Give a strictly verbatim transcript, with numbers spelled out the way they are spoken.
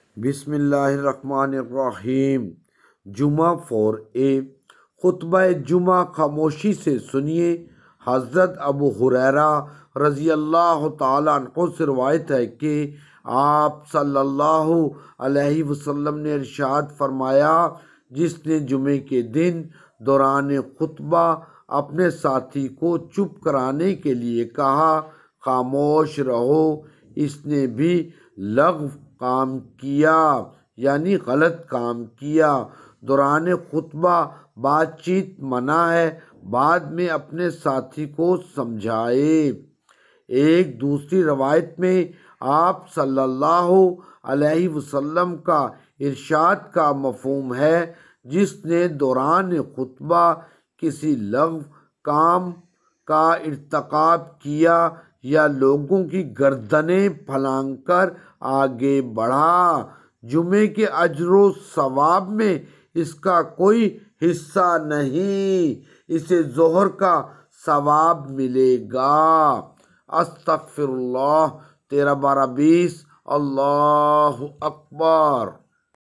بسم اللہ الرحمن الرحیم۔ جمعہ فور اے خطبہ جمعہ خاموشی سے سنیے۔ حضرت ابو ہریرہ رضی اللہ تعالیٰ عنہ سے روایت ہے کہ آپ صلی اللہ علیہ وسلم نے ارشاد فرمایا، جس نے جمعے کے دن دوران خطبہ اپنے ساتھی کو چپ کرانے کے لیے کہا، خاموش رہو، اس نے بھی لغو کام کیا، یعنی غلط کام کیا۔ دوران خطبہ بات چیت منع ہے، بعد میں اپنے ساتھی کو سمجھائے۔ ایک دوسری روایت میں آپ صلی اللہ علیہ وسلم کا ارشاد کا مفہوم ہے، جس نے دوران خطبہ کسی لغو کام کا ارتکاب کیا یا لوگوں کی گردنیں پھلانگ کر آگے بڑھا، جمعے کے اجر و ثواب میں اس کا کوئی حصہ نہیں، اسے ظہر کا ثواب ملے گا۔ استغفر اللہ تیرہ بارہ بیس۔ اللہ اکبر۔